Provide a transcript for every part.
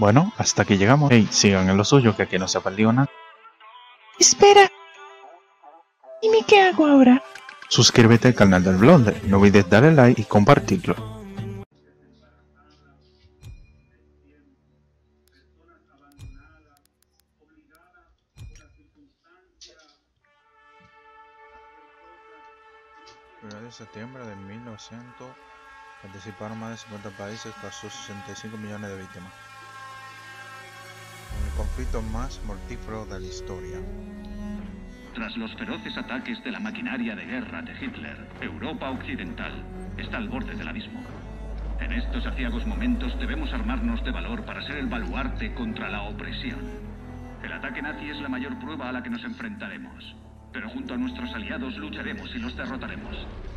Bueno, hasta aquí llegamos. Hey, sigan en lo suyo, que aquí no se ha perdido nada. Espera. ¿Y qué hago ahora? Suscríbete al canal del Blonde, no olvides darle like y compartirlo. El 1 de septiembre de 1900 participaron más de 50 países, causó 65 millones de víctimas. El conflicto más mortífero de la historia. Tras los feroces ataques de la maquinaria de guerra de Hitler, Europa Occidental está al borde del abismo. En estos aciagos momentos debemos armarnos de valor para ser el baluarte contra la opresión. El ataque nazi es la mayor prueba a la que nos enfrentaremos, pero junto a nuestros aliados lucharemos y los derrotaremos.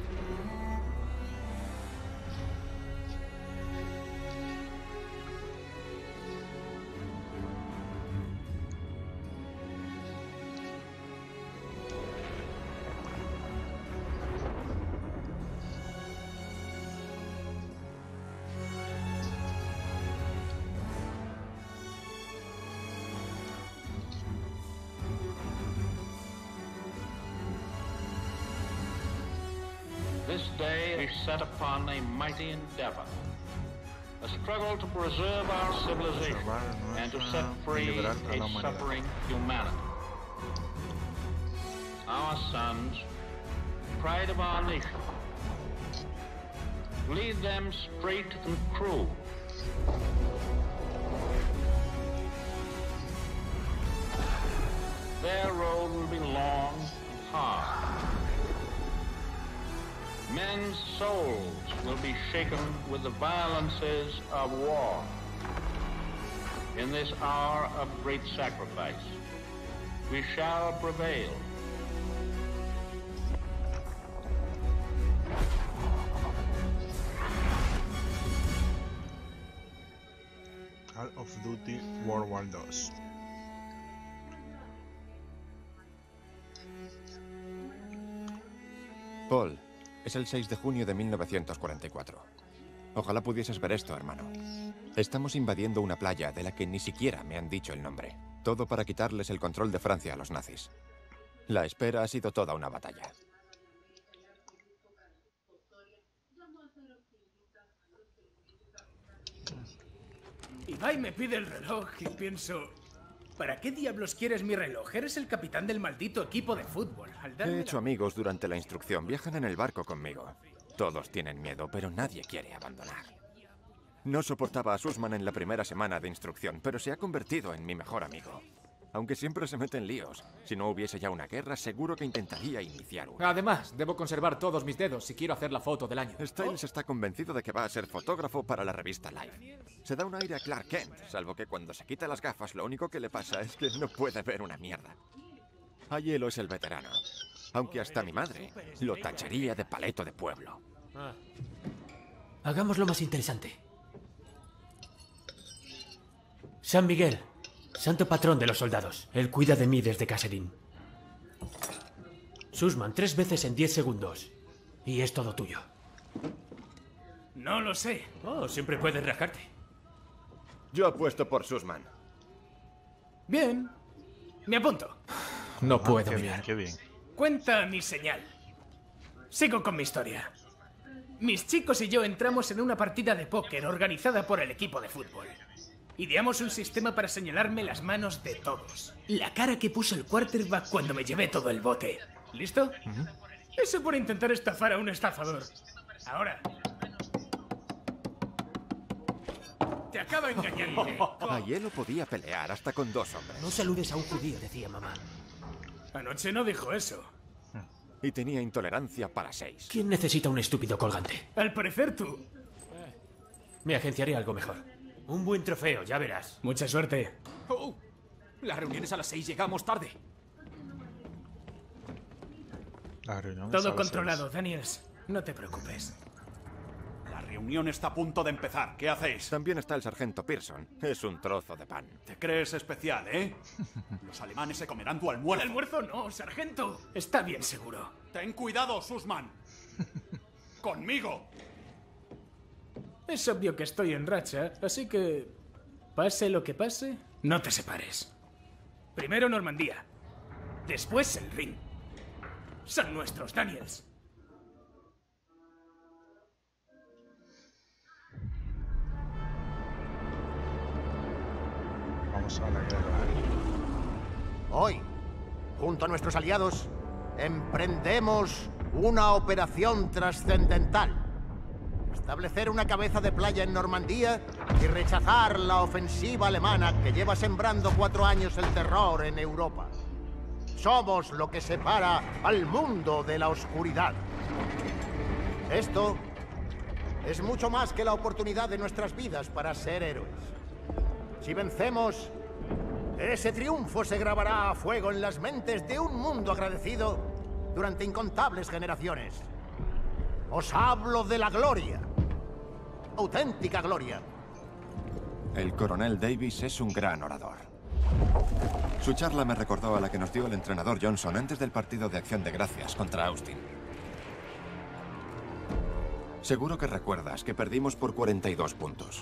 This day is set upon a mighty endeavor, a struggle to preserve our civilization and to set free a suffering humanity. Our sons, pride of our nation, lead them straight and true. Their road will be long and hard. Men's souls will be shaken with the violences of war. In this hour of great sacrifice, we shall prevail. Call of Duty World War II. Paul, es el 6 de junio de 1944. Ojalá pudieses ver esto, hermano. Estamos invadiendo una playa de la que ni siquiera me han dicho el nombre. Todo para quitarles el control de Francia a los nazis. La espera ha sido toda una batalla. Ibai me pide el reloj y pienso... ¿Para qué diablos quieres mi reloj? Eres el capitán del maldito equipo de fútbol. He hecho amigos durante la instrucción. Viajan en el barco conmigo. Todos tienen miedo, pero nadie quiere abandonar. No soportaba a Sussman en la primera semana de instrucción, pero se ha convertido en mi mejor amigo. Aunque siempre se mete en líos. Si no hubiese ya una guerra, seguro que intentaría iniciar una. Además, debo conservar todos mis dedos si quiero hacer la foto del año. Styles está convencido de que va a ser fotógrafo para la revista Life. Se da un aire a Clark Kent, salvo que cuando se quita las gafas lo único que le pasa es que no puede ver una mierda. Aiello es el veterano. Aunque hasta mi madre lo tacharía de paleto de pueblo. Hagámoslo más interesante. San Miguel, santo patrón de los soldados. Él cuida de mí desde Caserín. Sussman, 3 veces en 10 segundos. Y es todo tuyo. No lo sé. Oh, siempre puedes rajarte. Yo apuesto por Sussman. Bien. Me apunto. No puedo Qué mirar. bien, qué bien. Cuenta mi señal. Sigo con mi historia. Mis chicos y yo entramos en una partida de póker organizada por el equipo de fútbol. Ideamos un sistema para señalarme las manos de todos. La cara que puso el quarterback cuando me llevé todo el bote. ¿Listo? Eso por intentar estafar a un estafador. Ahora. Te acaba engañando. Aiello podía pelear hasta con 2 hombres. No saludes a un judío, decía mamá. Anoche no dijo eso. Y tenía intolerancia para 6. ¿Quién necesita un estúpido colgante? Al parecer tú. Me agenciaré algo mejor. Un buen trofeo, ya verás. Mucha suerte. Oh, la reunión es a las 6, llegamos tarde. La reunión es a Todo las controlado, 6. Daniels. No te preocupes. La reunión está a punto de empezar. ¿Qué hacéis? También está el sargento Pearson. Es un trozo de pan. Te crees especial, ¿eh? Los alemanes se comerán tu almuerzo. El almuerzo no, sargento. Está bien seguro. Ten cuidado, Sussman. Conmigo. Es obvio que estoy en racha, así que... Pase lo que pase, no te separes. Primero Normandía. Después el ring. Son nuestros, Daniels. Vamos a la guerra. Hoy, junto a nuestros aliados, emprendemos una operación trascendental. Establecer una cabeza de playa en Normandía y rechazar la ofensiva alemana que lleva sembrando 4 años el terror en Europa. Somos lo que separa al mundo de la oscuridad. Esto es mucho más que la oportunidad de nuestras vidas para ser héroes. Si vencemos, ese triunfo se grabará a fuego en las mentes de un mundo agradecido durante incontables generaciones. Os hablo de la gloria. Auténtica gloria. El coronel Davis es un gran orador. Su charla me recordó a la que nos dio el entrenador Johnson antes del partido de Acción de Gracias contra Austin. Seguro que recuerdas que perdimos por 42 puntos.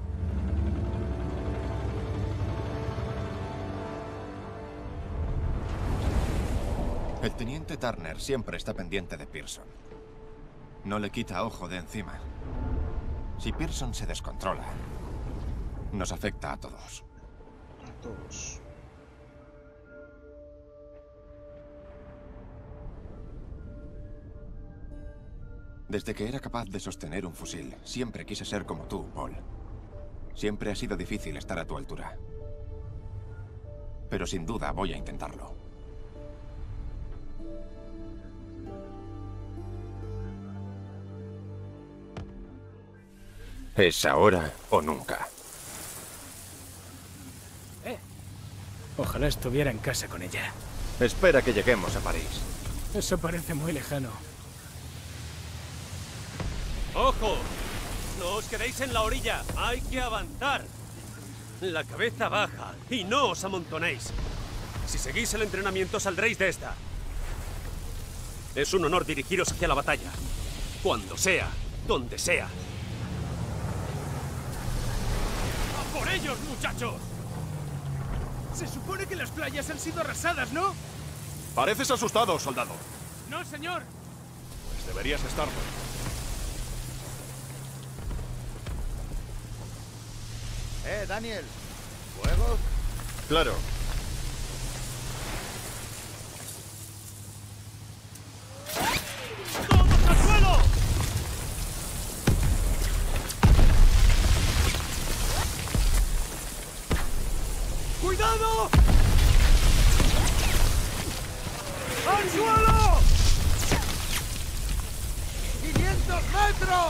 El teniente Turner siempre está pendiente de Pearson. No le quita ojo de encima. Si Pearson se descontrola, nos afecta a todos. A todos. Desde que era capaz de sostener un fusil, siempre quise ser como tú, Paul. Siempre ha sido difícil estar a tu altura. Pero sin duda voy a intentarlo. Es ahora o nunca. Ojalá estuviera en casa con ella. Espera que lleguemos a París. Eso parece muy lejano. ¡Ojo! No os quedéis en la orilla. Hay que avanzar. La cabeza baja y no os amontonéis. Si seguís el entrenamiento saldréis de esta. Es un honor dirigiros hacia la batalla. Cuando sea, donde sea. ¡A por ellos, muchachos! Se supone que las playas han sido arrasadas, ¿no? Pareces asustado, soldado. No, señor. Pues deberías estarlo. Daniel. ¿Fuego? Claro. ¡Todos al suelo! ¡Cuidado! ¡Al suelo! ¡500 metros!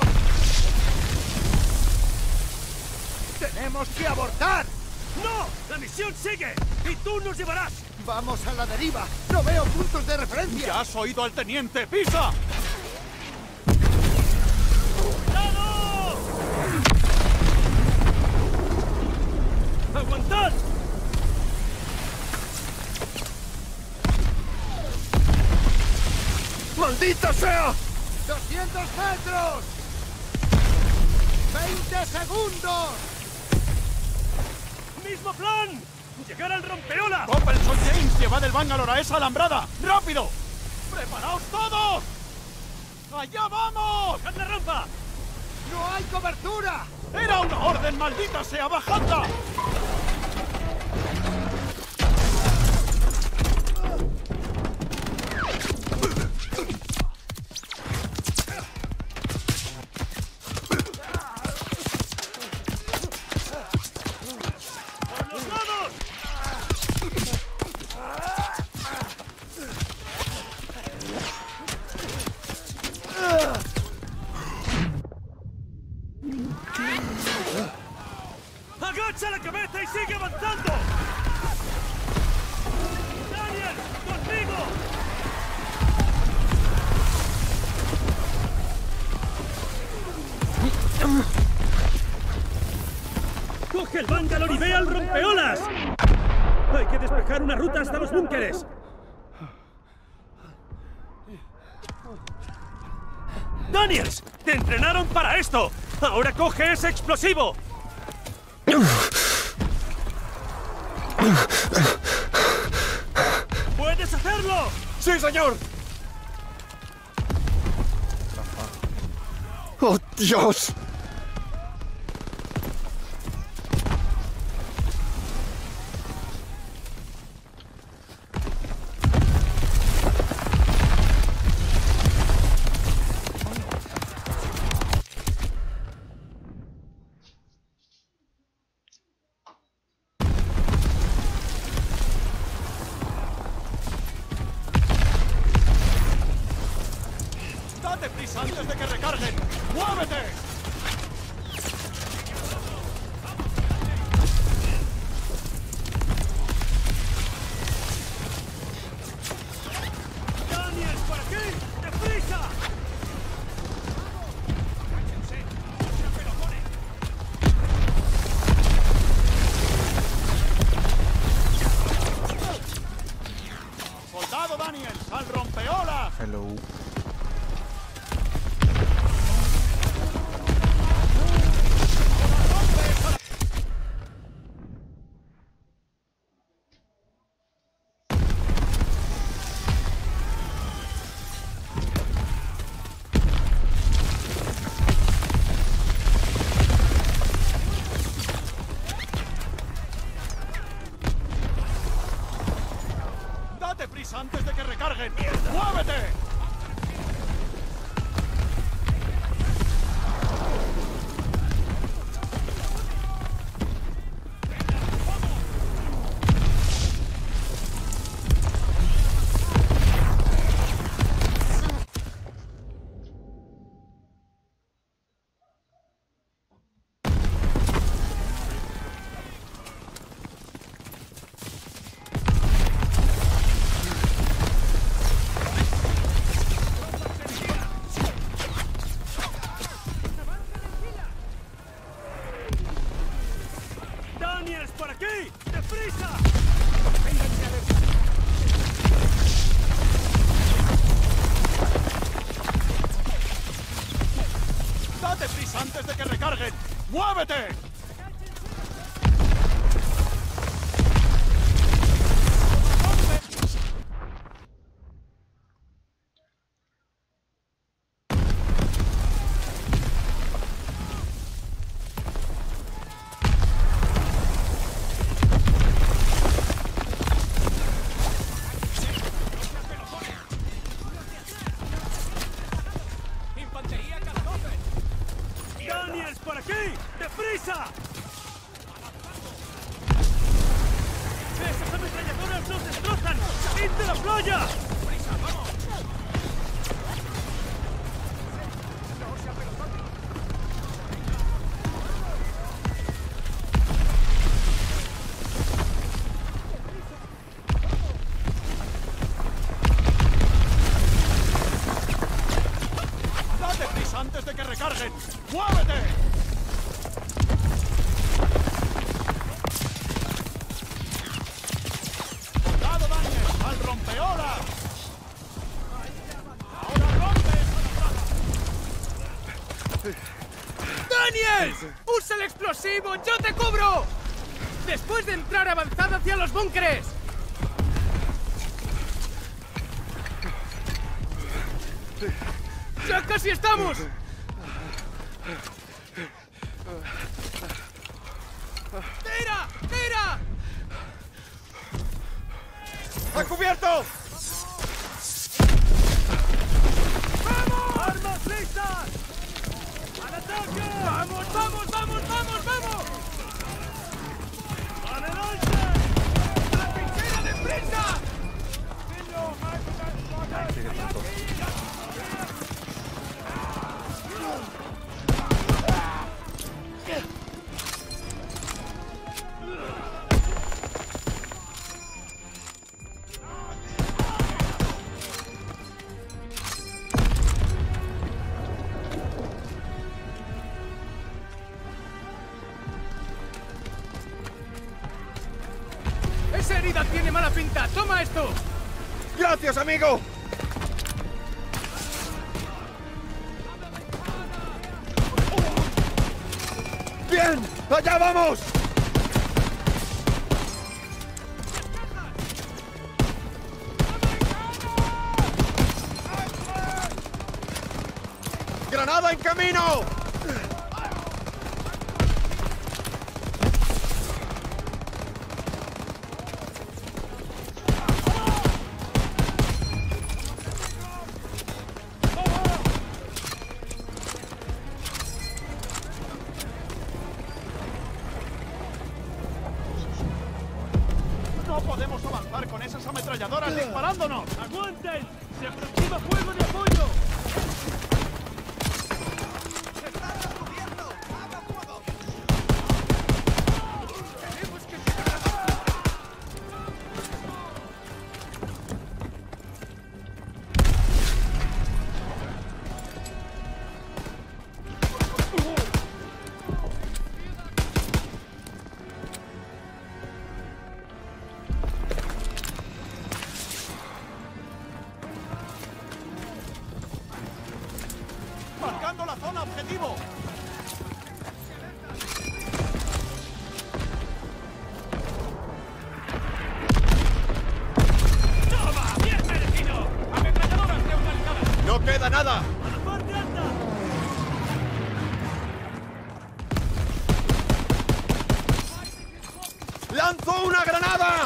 ¡Tenemos que abortar! ¡No! ¡La misión sigue! ¡Y tú nos llevarás! ¡Vamos a la deriva! ¡No veo puntos de referencia! ¡Ya has oído al teniente! ¡Pisa! ¡Cuidado! ¡Aguantad! ¡Maldita sea! ¡200 metros! ¡20 segundos! ¡Mismo plan! ¡Llegar al rompeolas! ¡Coppelson James! ¡Llevad el Bangalore a esa alambrada! ¡Rápido! ¡Preparaos todos! ¡Allá vamos! ¡Bajad la rampa! ¡No hay cobertura! ¡Era una orden, maldita sea! ¡Bajadla! ¡Agacha la cabeza y sigue avanzando! ¡Daniel! ¡Conmigo! ¡Coge el Bangalore y ve al rompeolas! Hay que despejar una ruta hasta los búnkeres. ¡Daniels! ¡Te entrenaron para esto! ¡Ahora coge ese explosivo! ¡Puedes hacerlo! ¡Sí, señor! ¡Oh, Dios! ¡Date prisa antes de que recarguen! ¡Muévete! ¡Daniel, por aquí! ¡Deprisa! ¡Soldado Daniel! ¡Al rompeolas! Hello. ¡Date prisa antes de que recarguen! ¡Muévete! ¡Daniel, por aquí! ¡Deprisa! ¡Date prisa antes de que recarguen! ¡Muévete! ¡Daniel, por aquí! ¡Deprisa! ¡Esas ametralladoras nos destrozan! ¡Salid de la playa! ¡Prisa, vamos! ¡Date prisa antes de que recarguen! ¡Muévete! ¡Soldado Daniel! ¡Al rompeolas! ¡Ahora rompe esa ¡Daniel! ¡Usa el explosivo! ¡Yo te cubro! Después de entrar, avanzad hacia los búnkeres. ¡Ya casi estamos! ¡Tira! ¡Tira! ¡A cubierto! ¡Vamos! ¡Armas listas! ¡Al ataque! ¡Vamos, vamos, vamos, vamos, vamos! ¡Adelante! ¡La trinchera deprisa! ¡Esa herida tiene mala pinta! ¡Toma esto! ¡Gracias, amigo! ¡Bien! ¡Allá vamos! ¡Granada en camino! ¡No podemos avanzar con esas ametralladoras disparándonos! ¡Aguanten! ¡Se aproxima fuego de apoyo! ¡Marcando la zona objetivo! ¡Toma! ¡Bien merecido! ¡Ametralladoras neutralizadas! ¡No queda nada! ¡A la parte alta! ¡Lanzo una granada!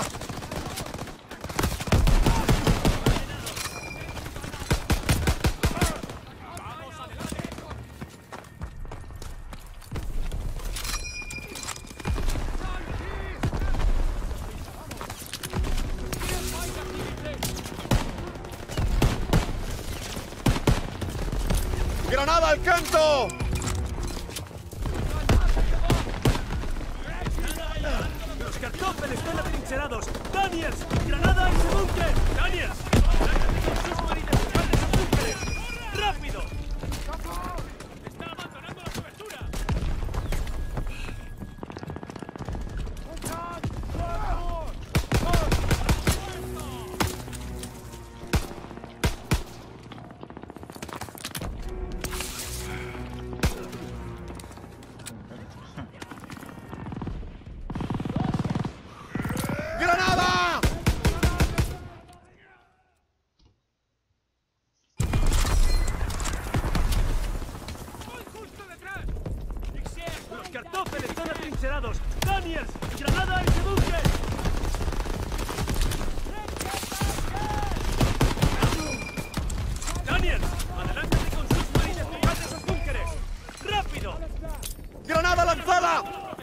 ¡Granada al canto! ¡Los Kartoffel están atrincherados! ¡Daniels! ¡Granada a ese búnker! ¡Daniels! ¡Lárgate con sus marines y sal de esos búnkeres! ¡Rápido! ¡Está abandonando la cobertura! ¡Granada! ¡Los Kartoffel están atrincherados! ¡Daniels! ¡Granada a ese búnker! ¡Daniels! ¡Adelántate con sus marines y sal de esos búnkeres! ¡Rápido! ¡Granada lanzada!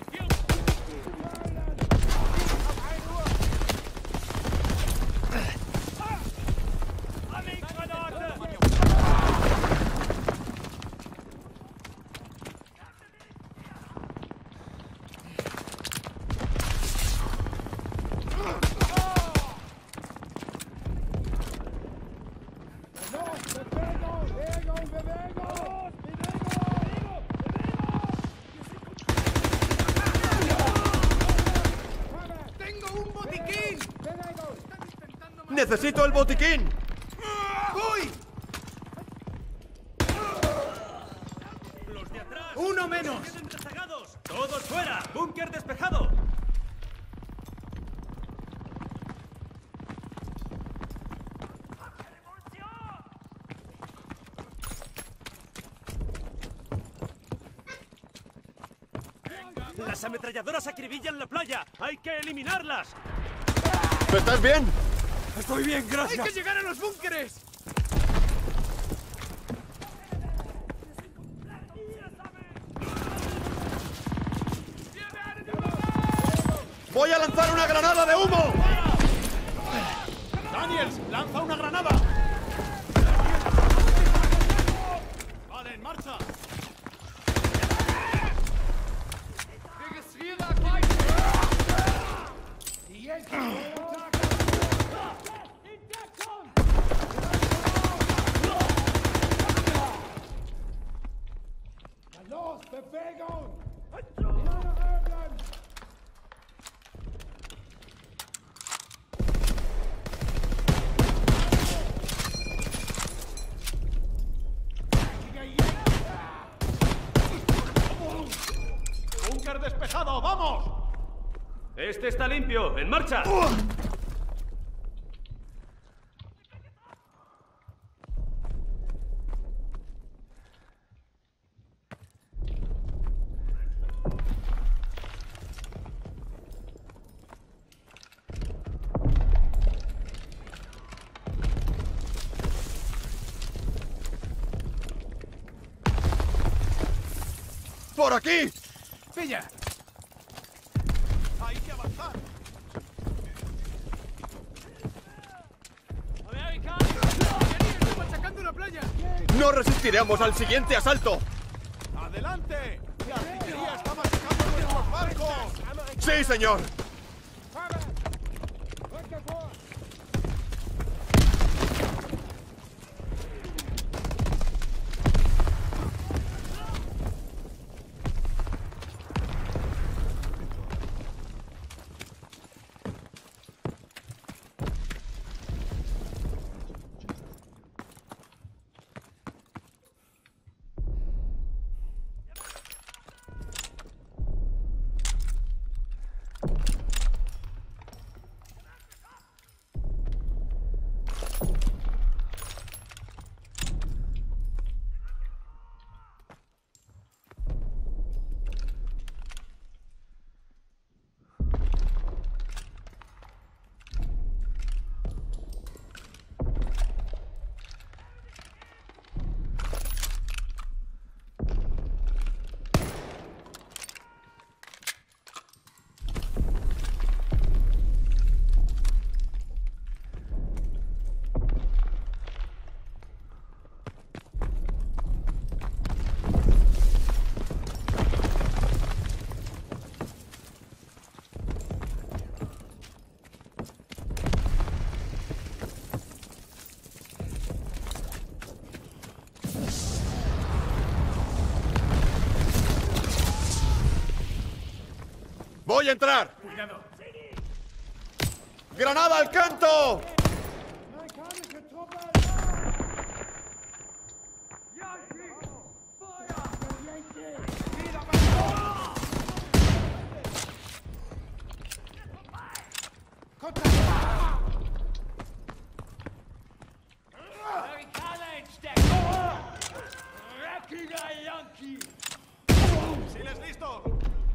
¡Necesito el botiquín! ¡Uy! ¡Los de atrás! ¡Uno menos! ¡Queden rezagados! ¡Todos fuera! ¡Búnker despejado! ¡Las ametralladoras acribillan la playa! ¡Hay que eliminarlas! ¿Estás bien? Estoy bien, gracias. ¡Hay que llegar a los búnkeres! ¡Voy a lanzar una granada de humo! ¡Daniels, lanza una granada! ¡Vale, en marcha! ¡Búnker despejado! ¡Vamos! Este está limpio. ¡En marcha! ¡Por aquí! ¡Pilla! ¡Hay que avanzar! ¡Está machacando una playa! ¡No resistiremos al siguiente asalto! ¡Adelante! ¡La artillería está machacando nuestros barcos! ¡Sí, señor! ¡Voy a entrar! ¡Cuidado! ¡Granada al canto! ¡Siles listo!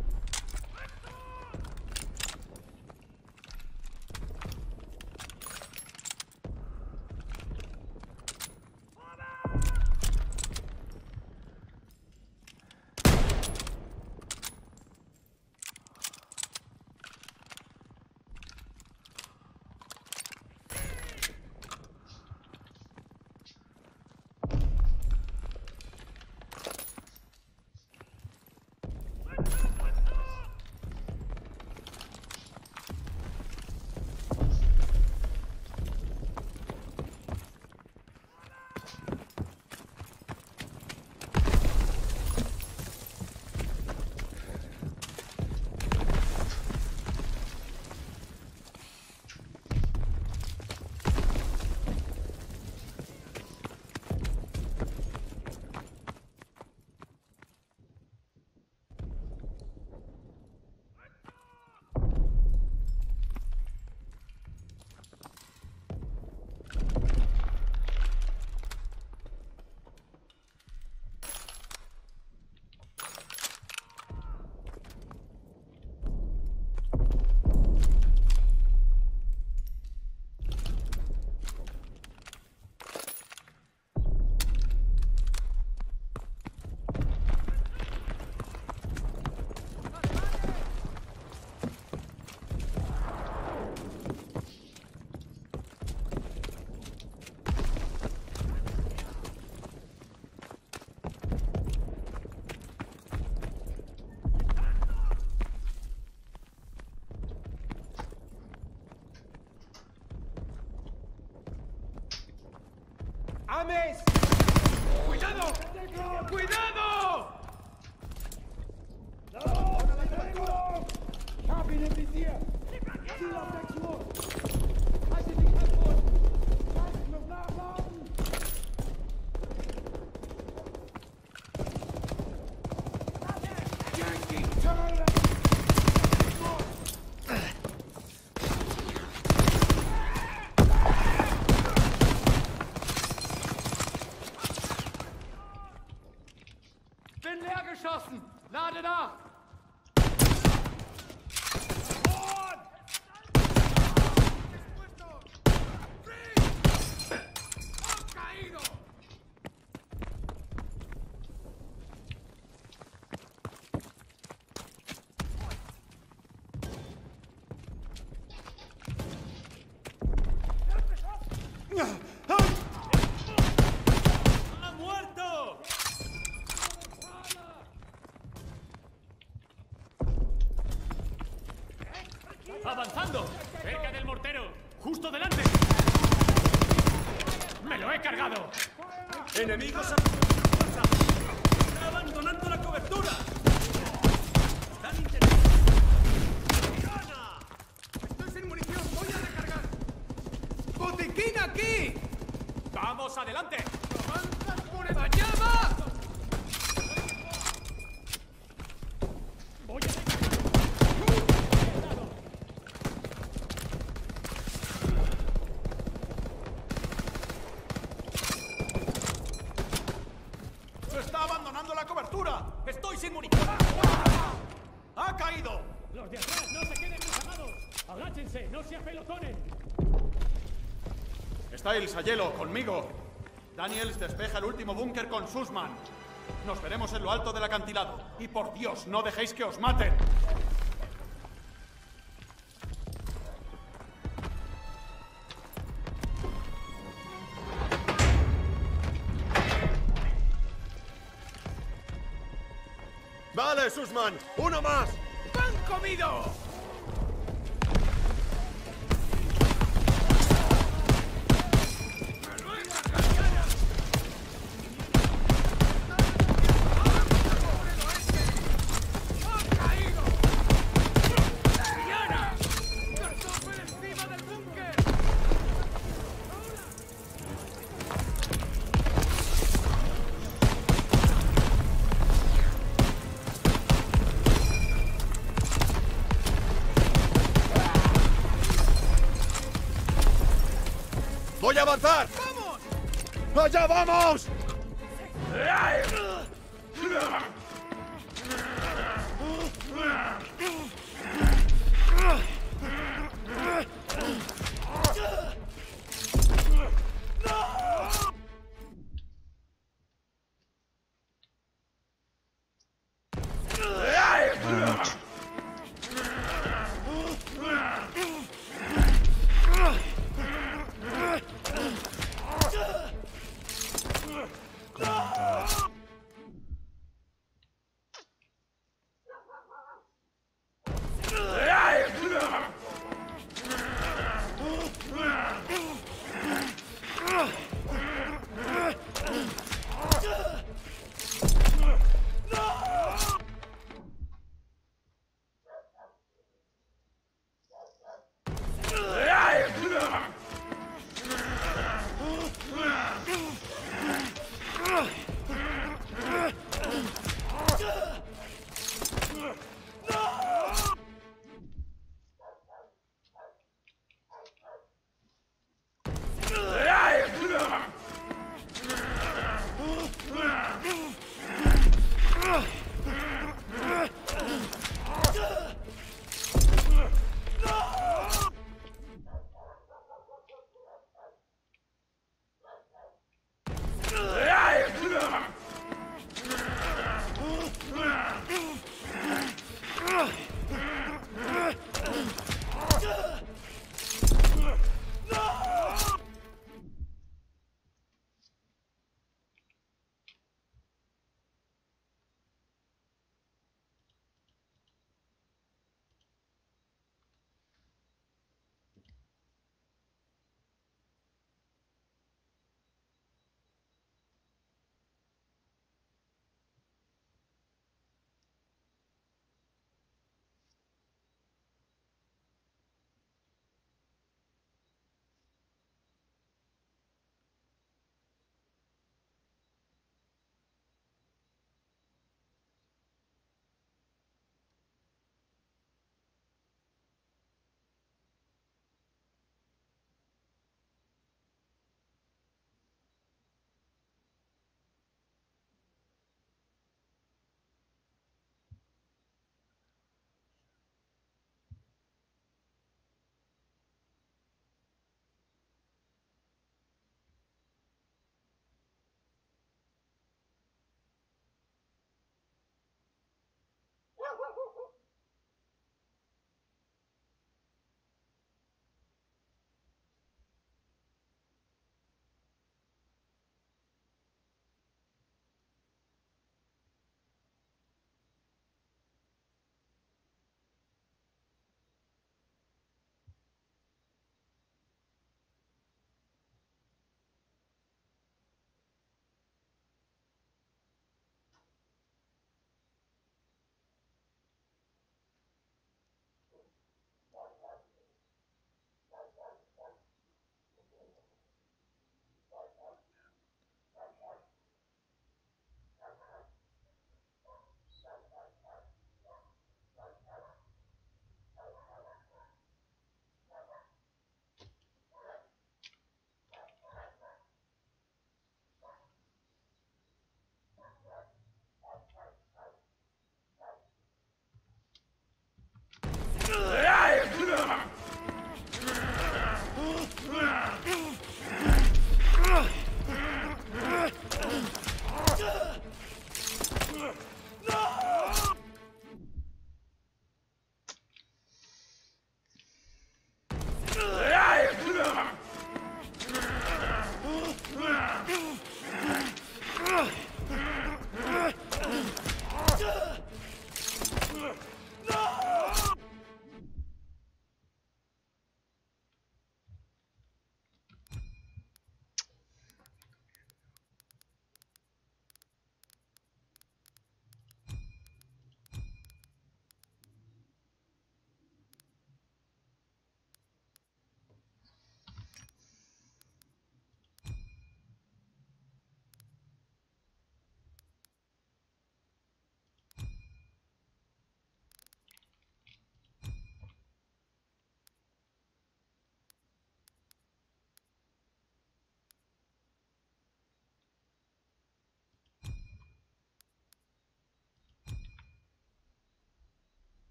¡Ames! ¡Cuidado! ¡Cuidado! Bin leer geschossen! Lade nach! ¡Avanzando! ¡Cerca del mortero! ¡Justo delante! ¡Me lo he cargado! ¡Enemigos abandonando la cobertura! ¡Están intentando! ¡Gana! ¡Estoy sin munición! ¡Voy a recargar! ¡Botiquín aquí! ¡Vamos, adelante! ¡Avanzas por el... ¡Allá va! ¡Voy a recargar! ¡Está abandonando la cobertura! ¡Estoy sin munición! ¡Ha caído! ¡Los de atrás no se queden rezagados! ¡Agáchense! ¡No se apelotonen! Styles, a hielo, conmigo. Daniels despeja el último búnker con Sussman. Nos veremos en lo alto del acantilado. Y por Dios, no dejéis que os maten. ¡Vale, Sussman! ¡Uno más! ¡Pan comido! ¡Voy a avanzar! ¡Vamos! ¡Allá vamos! Buenas noches.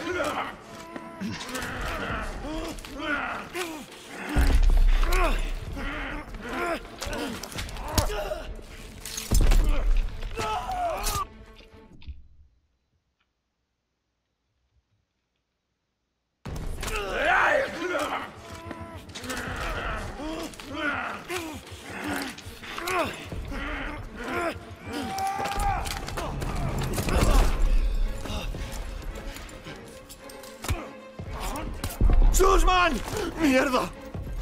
¡Sussman! ¡Mierda!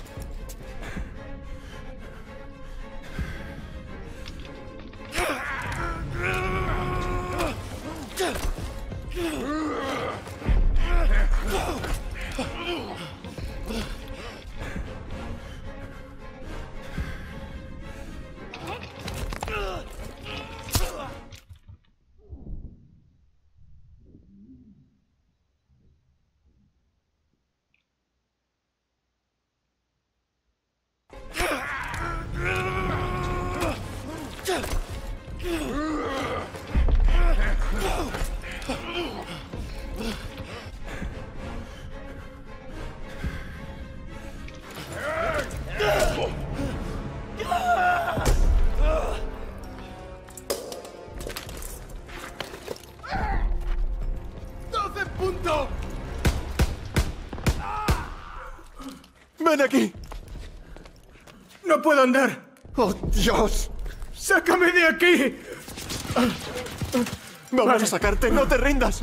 ¡Ven aquí! ¡No puedo andar! ¡Oh, Dios! ¡Sácame de aquí! ¡Vamos a sacarte! ¡No te rindas!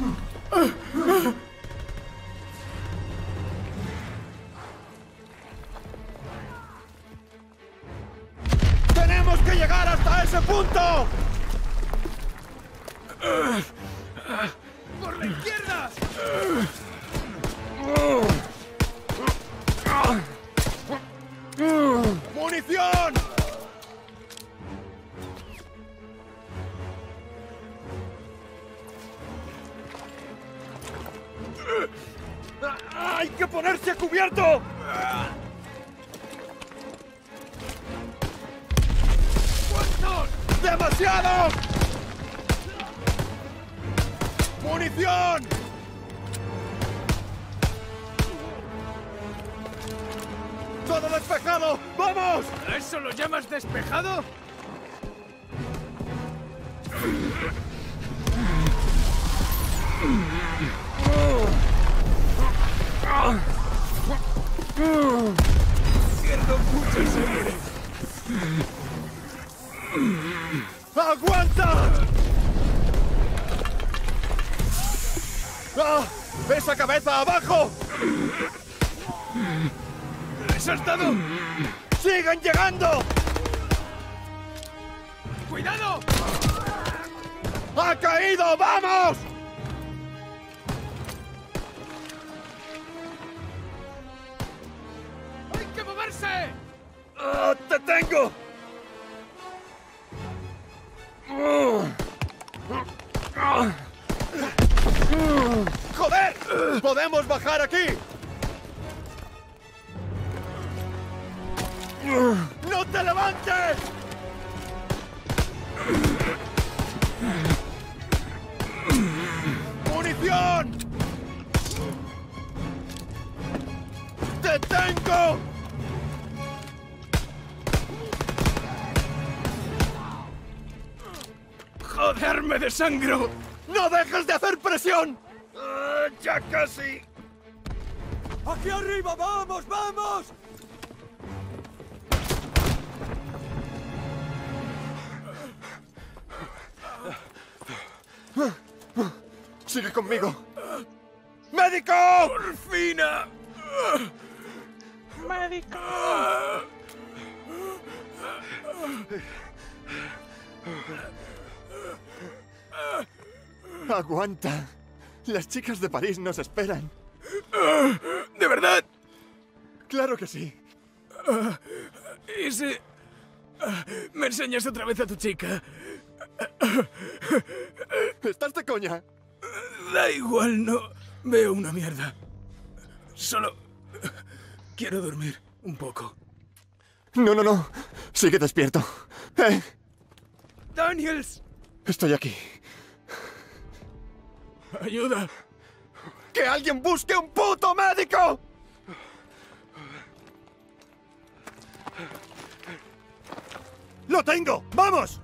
¡Tenemos que llegar hasta ese punto! ¡Por la izquierda! ¡Munición! ¡Hay que ponerse a cubierto! ¿Cuántos? ¡Demasiados! ¡Munición! ¡Todo despejado! ¡Vamos! ¿A eso lo llamas despejado? Pierdo mucha sangre. ¡Aguanta! ¡Ah! ¡Esa cabeza abajo! ¿Les has dado? ¡Siguen llegando! ¡Cuidado! ¡Ha caído! ¡Vamos! ¡Hay que moverse! ¡Ah, ¡te tengo! ¡Joder! ¡Podemos bajar aquí! ¡No te levantes! ¡Munición! ¡Te tengo! ¡Joder, me desangro! ¡No dejes de hacer presión! ¡Ya casi! ¡Aquí arriba! ¡Vamos, vamos! ¡Sigue conmigo! ¡Médico! ¡Morfina! ¡Médico! ¡Aguanta! Las chicas de París nos esperan. ¿De verdad? ¡Claro que sí! ¿Y si me enseñas otra vez a tu chica? ¿Estás de coña? Da igual, no veo una mierda. Solo quiero dormir un poco. No, no, no. Sigue despierto. ¡Daniels! Estoy aquí. ¡Ayuda! ¡Que alguien busque un puto médico! ¡Lo tengo! ¡Vamos!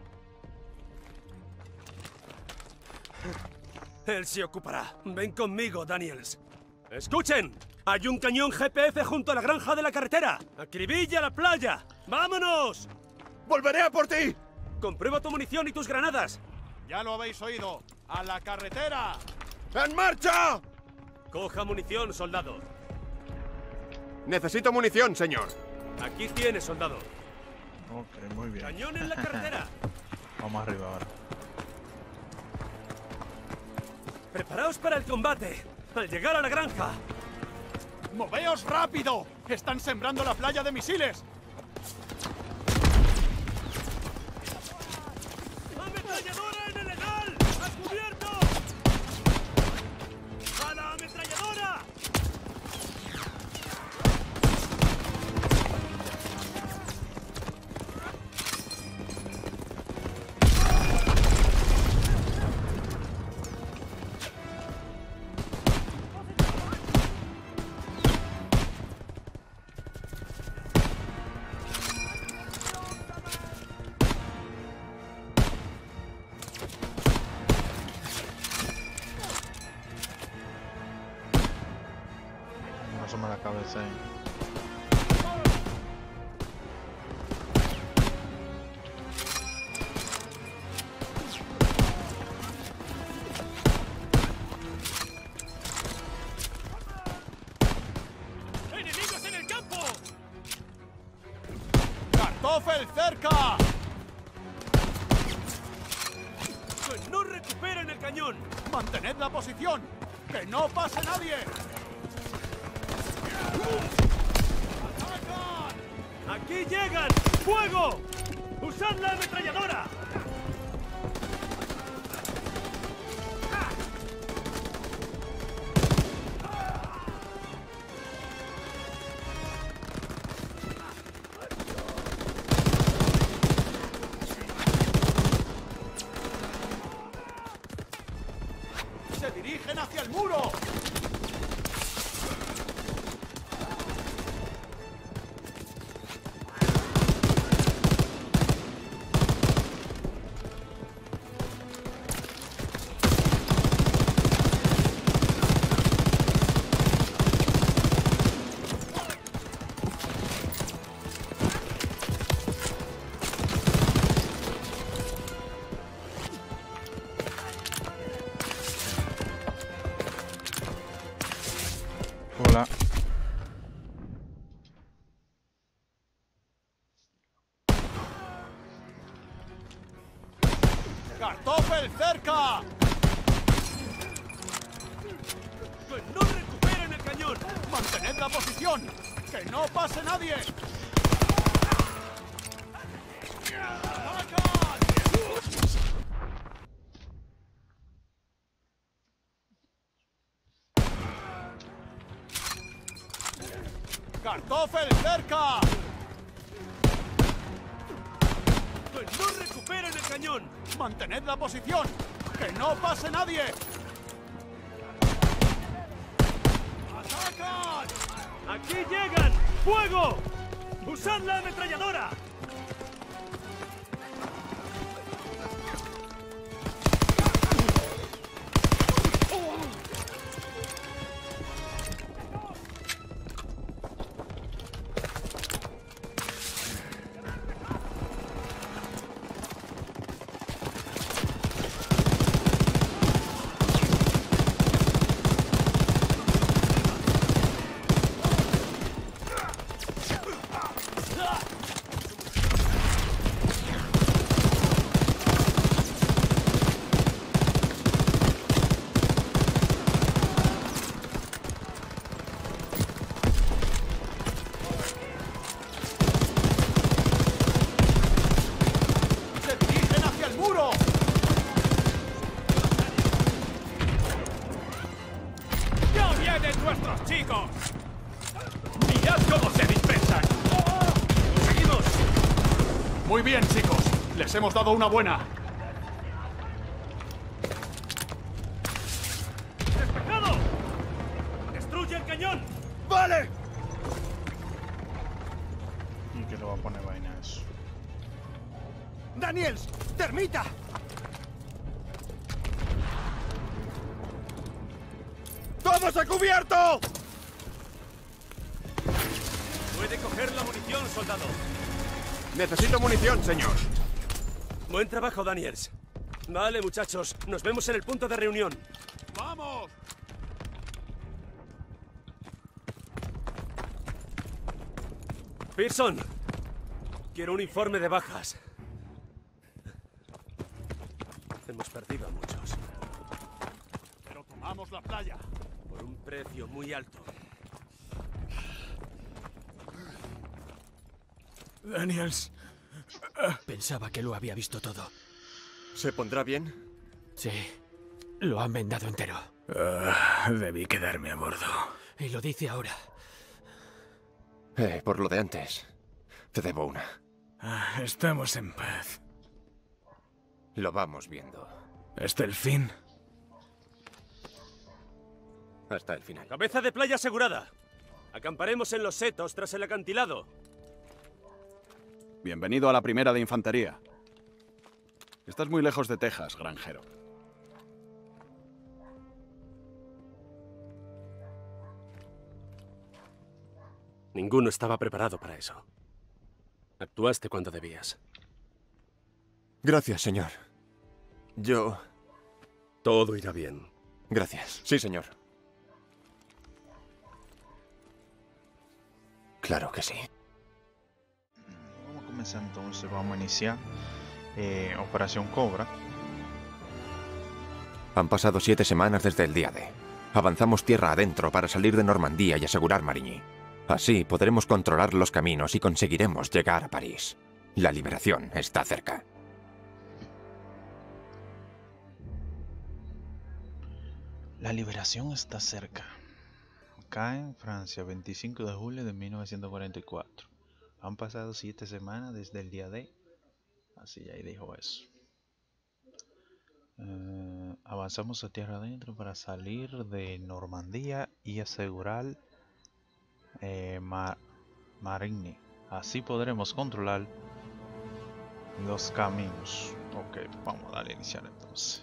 Él se ocupará. Ven conmigo, Daniels. ¡Escuchen! Hay un cañón GPF junto a la granja de la carretera. ¡Acribilla la playa! ¡Vámonos! ¡Volveré a por ti! Comprueba tu munición y tus granadas. Ya lo habéis oído. ¡A la carretera! ¡En marcha! Coja munición, soldado. Necesito munición, señor. Aquí tiene, soldado. Ok, muy bien. Cañón en la carretera. Vamos arriba ahora. Preparaos para el combate. Al llegar a la granja. ¡Moveos rápido! ¡Están sembrando la playa de misiles! ¡Ametralladora en el edal! ¡A cubierto! ¡A la ametralladora! Asoma la cabeza ahí. ¡Enemigos en el campo! ¡Kartoffel cerca! ¡Que no recuperen el cañón! ¡Mantened la posición! ¡Que no pase nadie! ¡Aquí llegan! ¡Fuego! ¡Usad la ametralladora! ¡Se dirigen hacia el muro! Hola. ¡Kartoffel cerca! ¡Que no recuperen el cañón! ¡Mantened la posición! ¡Que no pase nadie! ¡Kartoffel cerca! ¡Que no recuperen el cañón! ¡Mantened la posición! ¡Que no pase nadie! ¡Atacan! ¡Aquí llegan! ¡Fuego! ¡Usad la ametralladora! nuestros chicos! ¡Mirad cómo se dispersan! ¡Conseguimos! Muy bien, chicos. Les hemos dado una buena. ¡Despejado! ¡Daniels! ¡Termita! ¡Todos a cubierto! Puede coger la munición, soldado. Necesito munición, señor. Buen trabajo, Daniels. Vale, muchachos. Nos vemos en el punto de reunión. ¡Vamos! Pearson. Quiero un informe de bajas. Hemos perdido a muchos. Pero tomamos la playa. Por un precio muy alto. Daniels. Pensaba que lo había visto todo. ¿Se pondrá bien? Sí. Lo han vendado entero. Debí quedarme a bordo. Y lo dice ahora. Por lo de antes. Te debo una. Estamos en paz. Lo vamos viendo. ¿Hasta el fin? Hasta el final. Cabeza de playa asegurada. Acamparemos en los setos tras el acantilado. Bienvenido a la primera de infantería. Estás muy lejos de Texas, granjero. Ninguno estaba preparado para eso. Actuaste cuando debías. Gracias, señor. Yo... Todo irá bien. Gracias. Sí, señor. Claro que sí. Vamos a comenzar entonces, vamos a iniciar Operación Cobra. Han pasado 7 semanas desde el día D. Avanzamos tierra adentro para salir de Normandía y asegurar Marigny. Así podremos controlar los caminos y conseguiremos llegar a París. La liberación está cerca. La liberación está cerca. Acá en Francia, 25 de julio de 1944. Han pasado 7 semanas desde el día D. Así ahí dijo eso. Avanzamos a tierra adentro para salir de Normandía y asegurar Marigny. Así podremos controlar los caminos. Ok, vamos a darle a iniciar entonces.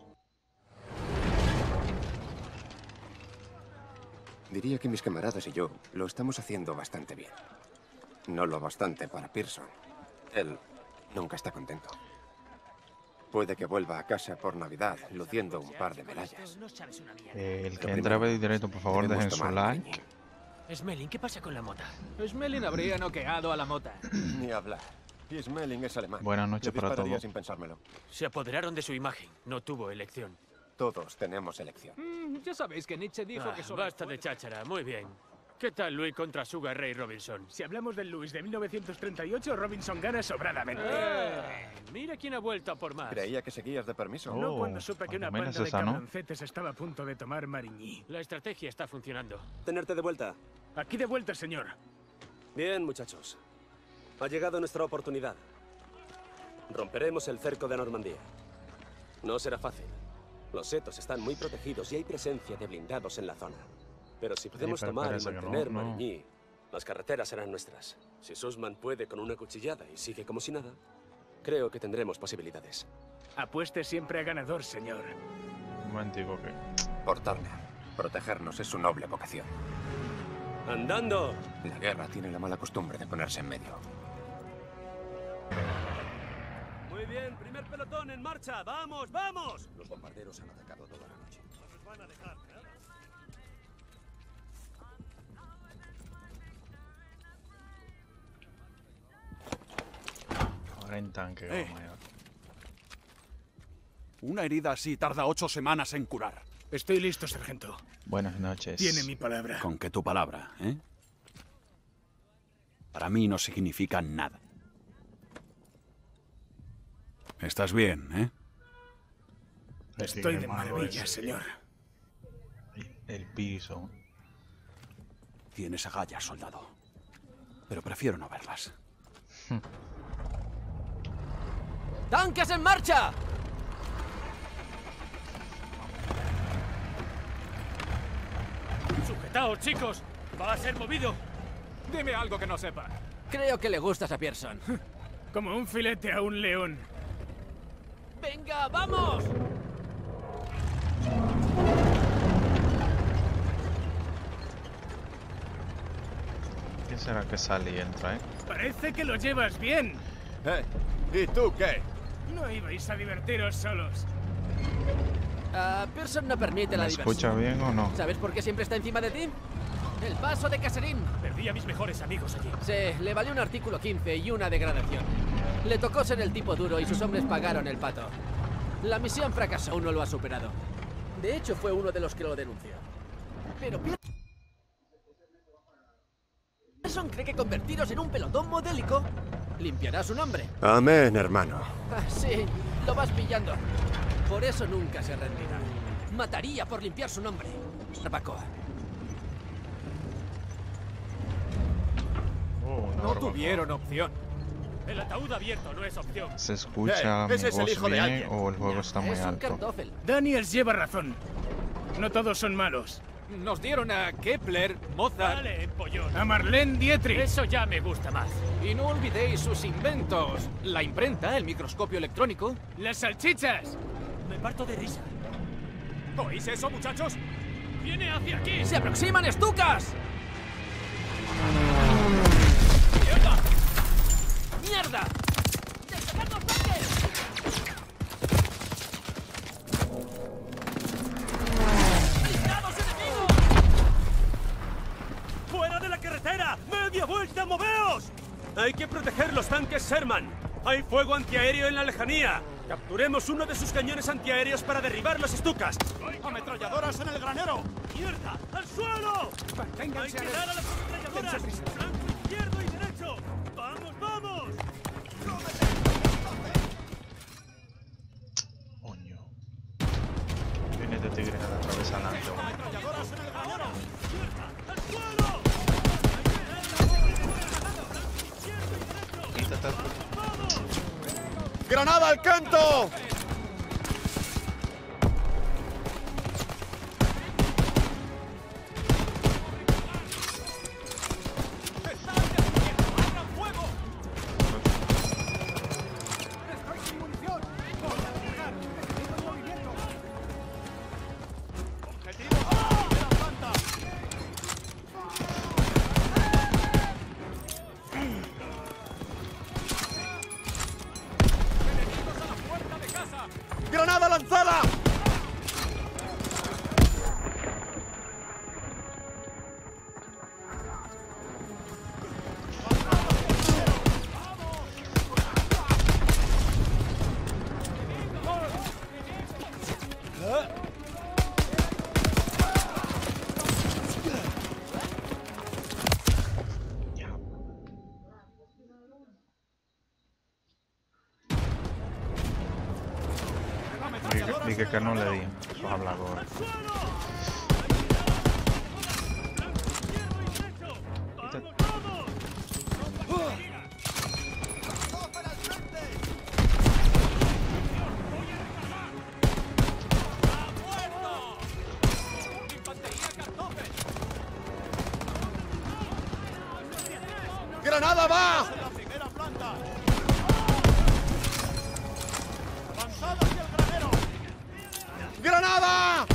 Diría que mis camaradas y yo lo estamos haciendo bastante bien. No lo bastante para Pearson. Él nunca está contento. Puede que vuelva a casa por Navidad luciendo un par de medallas. El que entra a ver directo, por favor, dejen su like. Smelling, ¿qué pasa con la mota? Smelling habría noqueado a la mota. Ni hablar. Y Smelling es alemán. Buenas noches para todos. Sin pensármelo. Se apoderaron de su imagen. No tuvo elección. Todos tenemos elección. Ya sabéis que Nietzsche dijo que solo... Basta de cháchara. Muy bien. ¿Qué tal Louis contra Sugar Ray Robinson? Si hablamos del Louis de 1938, Robinson gana sobradamente. Mira quién ha vuelto a por más. Creía que seguías de permiso. No cuando supe que una banda de cabroncetes estaba a punto de tomar Marigny. La estrategia está funcionando. Tenerte de vuelta. Aquí de vuelta, señor. Bien, muchachos. Ha llegado nuestra oportunidad. Romperemos el cerco de Normandía. No será fácil. Los setos están muy protegidos y hay presencia de blindados en la zona. Pero si podemos tomar y mantener Marigny, las carreteras serán nuestras. Si Sussman puede con una cuchillada y sigue como si nada, creo que tendremos posibilidades. Apueste siempre a ganador, señor. Un momentico que... Por Turner, protegernos es su noble vocación. ¡Andando! La guerra tiene la mala costumbre de ponerse en medio. Muy bien, primer pelotón en marcha. ¡Vamos, vamos! Los bombarderos han atacado toda la noche. No nos van a dejar, ¿eh? Ahora en tanque, Una herida así tarda 8 semanas en curar. Estoy listo, sargento. Buenas noches. Tiene mi palabra. Con que tu palabra, ¿eh? Para mí no significa nada. Estás bien, ¿eh? Estoy de maravilla, señor. El piso. Tienes agallas, soldado. Pero prefiero no verlas. ¡Tanques en marcha! ¡Sujetaos, chicos! ¡Va a ser movido! Dime algo que no sepa. Creo que le gustas a Pearson. Como un filete a un león. ¡Venga, vamos! ¿Quién será que sale y entra, Parece que lo llevas bien. ¿Y tú qué? No ibais a divertiros solos. Pearson no permite la ¿Me diversión. escucha bien o no? ¿Sabes por qué siempre está encima de ti? El paso de Caserín. Perdí a mis mejores amigos allí. Sí, le valió un artículo 15 y una degradación. Le tocó ser el tipo duro y sus hombres pagaron el pato. La misión fracasó, aún no lo ha superado. De hecho, fue uno de los que lo denunció. Pero Pearson cree que convertiros en un pelotón modélico limpiará su nombre. Amén, hermano. Sí, lo vas pillando. Por eso nunca se rendirá. Mataría por limpiar su nombre. Barbacoa. No tuvieron opción. El ataúd abierto no es opción. ¿Se escucha mi ese es el voz hijo de bien alguien. o el juego está muy Es un alto? cartófel. Daniels lleva razón. No todos son malos. Nos dieron a Kepler, Mozart... Vale, empollón. A Marlene Dietrich. Eso ya me gusta más. Y no olvidéis sus inventos. La imprenta, el microscopio electrónico... ¡Las salchichas! Me parto de risa. ¿Oís eso, muchachos? ¡Viene hacia aquí! ¡Se aproximan estucas! ¡Mierda! ¡Mierda! ¡Despejad los tanques! ¡Blindados enemigos! ¡Fuera de la carretera! ¡Media vuelta, moveos! Hay que proteger los tanques Sherman. Hay fuego antiaéreo en la lejanía. Capturemos uno de sus cañones antiaéreos para derribar los Stukas. ¡Ametralladoras en el granero! ¡Mierda! ¡Al suelo! ¡Hay que dar a las ametralladoras! ¡Flanco izquierdo y derecho! ¡Vamos, vamos! Coño. Viene este tigre a la cabeza adelante. ¡Ametralladoras en el granero! ¡Al suelo! Quítate. ¡Granada al canto! ¡Granada lanzada! Dije que no le di. Pues habla ahora. ¡Granada va! ¡En la primera planta! ¡Avanzad hacia el granero! ¡Granada!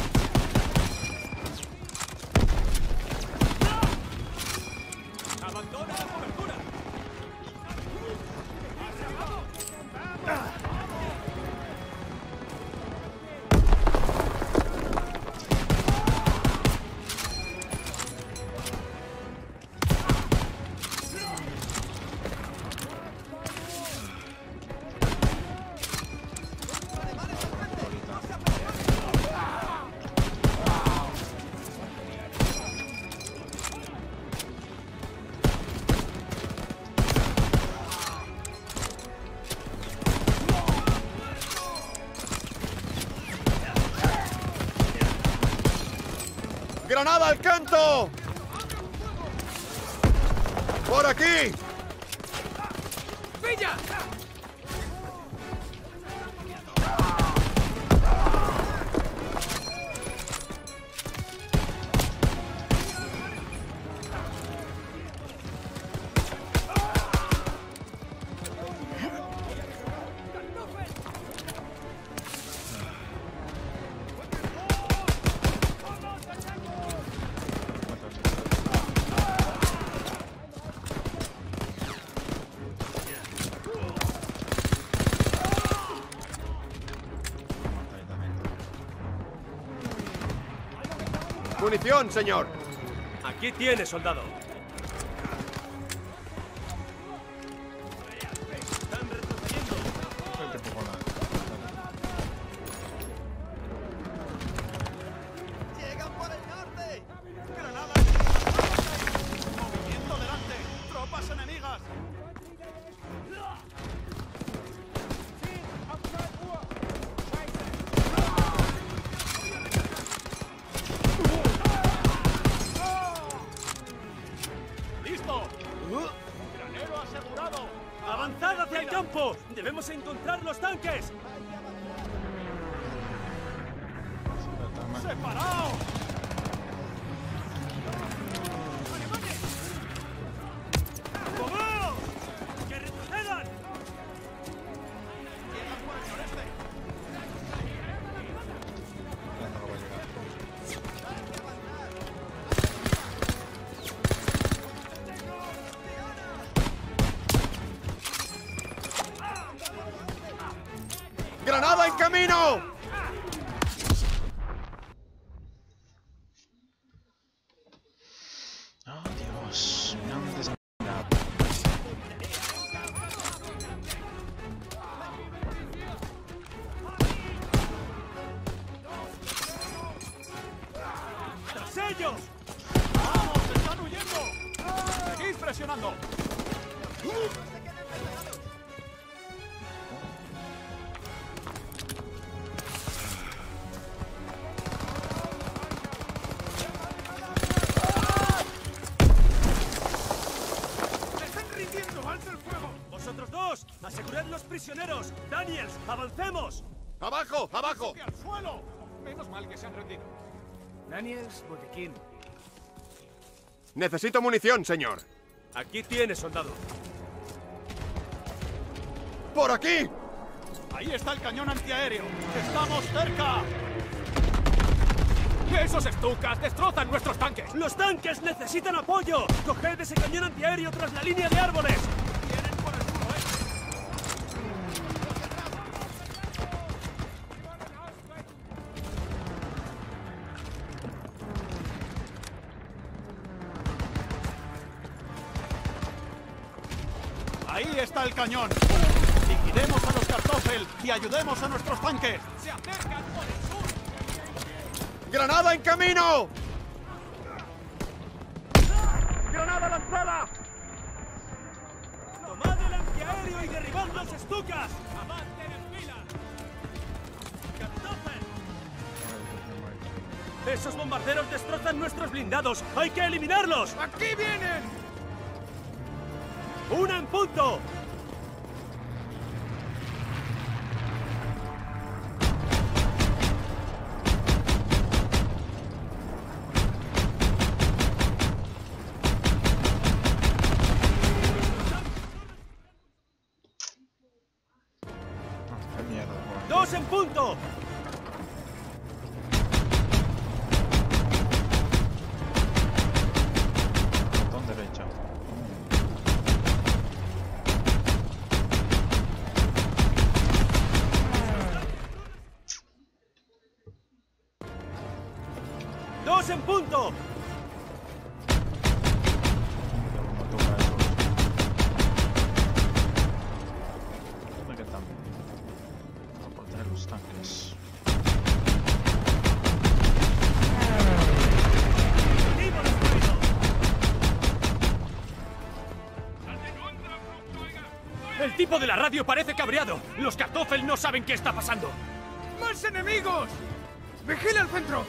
¡Abandona la cobertura! ¡Granada al canto! ¡Por aquí! ¡Pilla! ¡Munición, señor! Aquí tiene, soldado. Están retrocediendo. ¡Llegan por el norte! ¡Granadas! ¡Movimiento delante! ¡Tropas enemigas! ¡Listo! ¡Granero asegurado! ¡Avanzad hacia el campo! ¡Debemos encontrar los tanques! ¡Separaos! ¡Moveos! ¡Que retrocedan! ¡Llegan por el noreste! ¡Granada en camino! Oh, Dios. Me han desmandado. ¡Tras ellos! ¡Vamos! ¡Están huyendo! ¡Seguid presionando! ¡Se están rindiendo! ¡Alza el fuego! ¡Vosotros dos! ¡Asegurad los prisioneros! ¡Daniels! ¡Avancemos! ¡Abajo! ¡Abajo! ¡Al suelo! Menos mal que se han rendido. Daniels, botiquín. Necesito munición, señor. Aquí tiene, soldado. ¡Por aquí! Ahí está el cañón antiaéreo. ¡Estamos cerca! ¡Esos Stukas destrozan nuestros tanques! ¡Los tanques necesitan apoyo! ¡Coged ese cañón antiaéreo tras la línea de árboles! Vienen por el suroeste. Ahí está el cañón. Liquidemos a los Kartoffel y ayudemos a nuestros tanques. ¡Se acercan por el sur! ¡Granada en camino! ¡Granada lanzada! ¡Tomad el antiaéreo y derribad los Stukas! ¡Avancen en fila! ¡Kartoffel! ¡Esos bombarderos destrozan nuestros blindados! ¡Hay que eliminarlos! ¡Aquí vienen! ¡Una en punto! ¡Qué mierda! ¡Dos en punto! Botón derecho. ¡Dos en punto! No toca eso. ¿Dónde que están? Vamos a poner los tanques. El tipo de la radio parece cabreado. Los Kartoffel no saben qué está pasando. ¡Más enemigos! ¡Vigila el centro!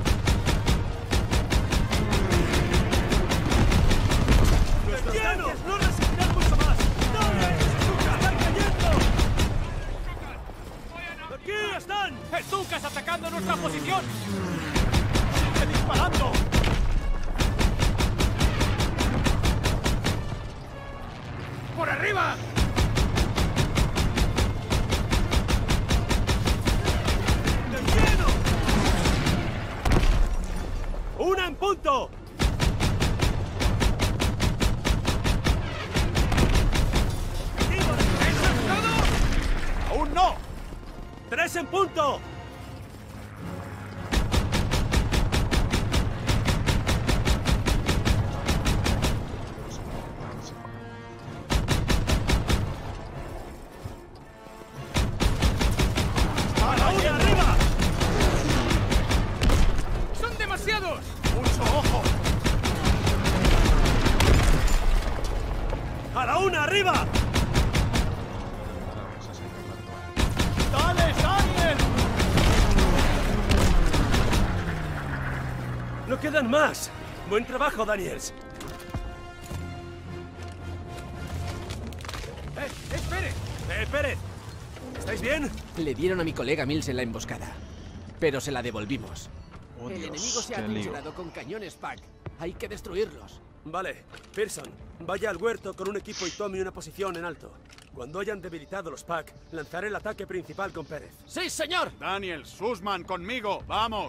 ¡Nuestros tanques no resistirán mucho más! ¡Dale! ¡Están cayendo! ¡Aquí están! ¡Stukas atacando nuestra posición! ¡Sigue disparando! ¡Por arriba! ¡De lleno! ¡Una en punto! ¡Aún no! ¡Tres en punto! quedan más! ¡Buen trabajo, Daniels! ¡Espere! Pérez! ¿Estáis bien? Le dieron a mi colega Mills en la emboscada, pero se la devolvimos. Oh, El Dios, enemigo se ha qué lío. atrincherado con cañones Pack. Hay que destruirlos. Vale. Pearson, vaya al huerto con un equipo y tome una posición en alto. Cuando hayan debilitado los Pack, lanzaré el ataque principal con Pérez. ¡Sí, señor! Daniels, Sussman, conmigo. ¡Vamos!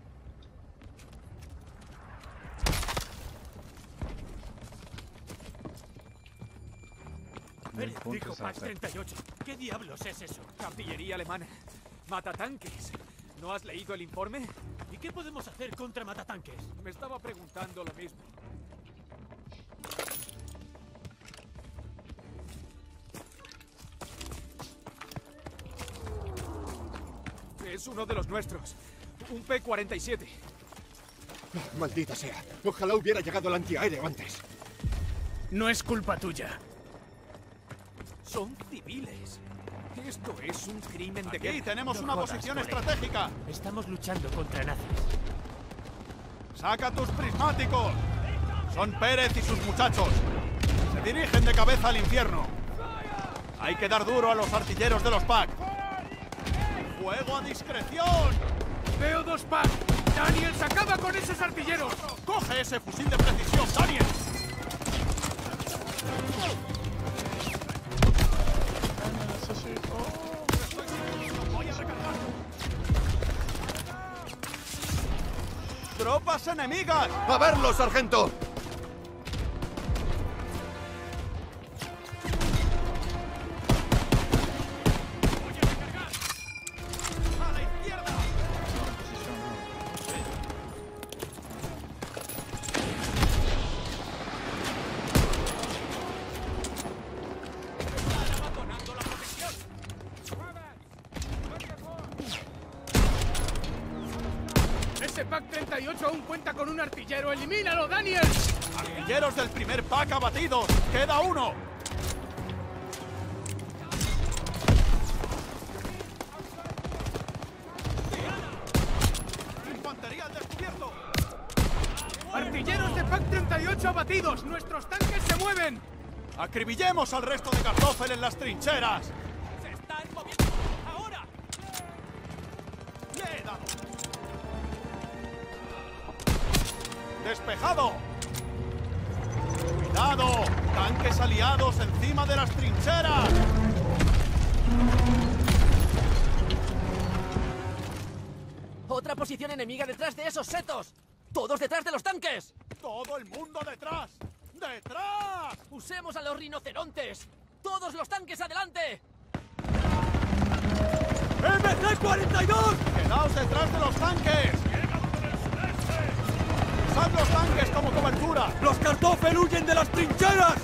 Pérez punto dijo es Pack hacer. 38. ¿Qué diablos es eso? Artillería alemana. Matatanques. ¿No has leído el informe? ¿Y qué podemos hacer contra matatanques? Me estaba preguntando lo mismo. Es uno de los nuestros. Un P-47. Maldita sea. Ojalá hubiera llegado el antiaéreo antes. No es culpa tuya. Son civiles. Esto es un crimen de Aquí guerra. tenemos No una jodas, posición colega. estratégica. Estamos luchando contra nazis. ¡Saca tus prismáticos! Son Pérez y sus muchachos. Se dirigen de cabeza al infierno. Hay que dar duro a los artilleros de los Pack. ¡Fuego a discreción! ¡Veo dos Pack! ¡Daniels, acaba con esos artilleros! ¡Coge ese fusil de precisión, Daniel! Voy a recargar. ¡Tropas enemigas! ¡A verlo, sargento! ¡A la izquierda! Ese Pack 38 aún cuenta con un artillero. ¡Elimínalo, Daniels! Artilleros del primer Pack abatidos. ¡Queda uno! ¡Infantería al descubierto! ¡Artilleros de Pack 38 abatidos! ¡Nuestros tanques se mueven! ¡Acribillemos al resto de Kartoffel en las trincheras! ¡Se están moviendo! ¡Ahora! ¡Le he dado! ¡Despejado! ¡Cuidado! ¡Tanques aliados encima de las trincheras! ¡Otra posición enemiga detrás de esos setos! ¡Todos detrás de los tanques! ¡Todo el mundo detrás! ¡Detrás! ¡Usemos a los rinocerontes! ¡Todos los tanques adelante! ¡MC-42! ¡Quedaos detrás de los tanques! ¡Usad los tanques como cobertura! ¡Los Kartoffel huyen de las trincheras!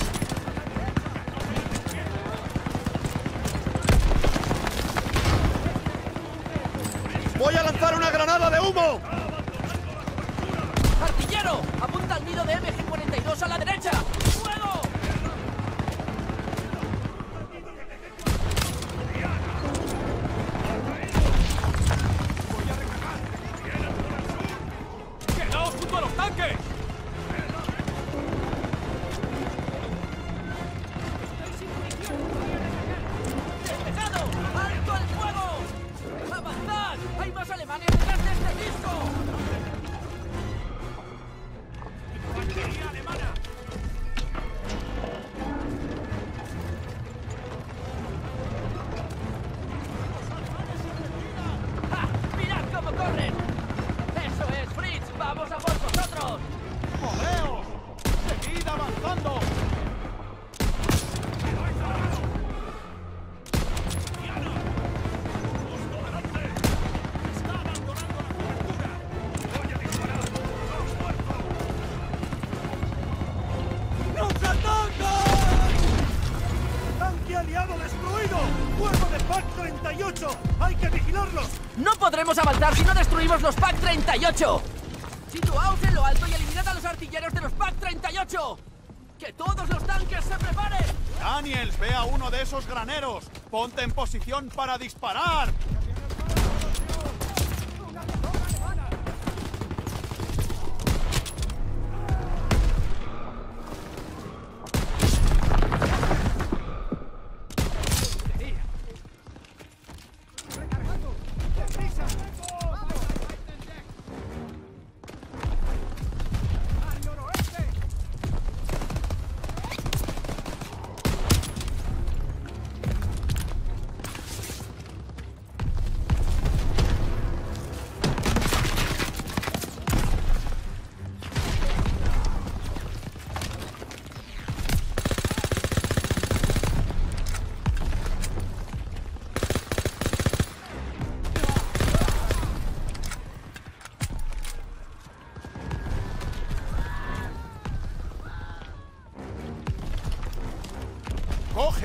¡Voy a lanzar una granada de humo! ¡Artillero! ¡Apunta al nido de MG-42 a la derecha! ¡Fuego! ¡Quedaos junto a los tanques! ¡Despejado! ¡Alto el fuego! ¡Avanzad! ¡Hay más alemanes detrás de este disco! ¡Infantería alemana! ¡Ja! ¡Mirad cómo corren! ¡Eso es, Fritz! ¡Vamos a por vosotros! ¡Moveos! ¡Seguid avanzando! ¡Nos atacan! ¡Tanque aliado destruido! ¡Fuego de Pack 38! ¡Hay que vigilarlos! ¡No podremos avanzar si no destruimos los Pack 38! ¡Situaos en lo alto y eliminad a los artilleros de los Pack 38! ¡Que todos los tanques se preparen! Daniels, ve a uno de esos graneros. Ponte en posición para disparar.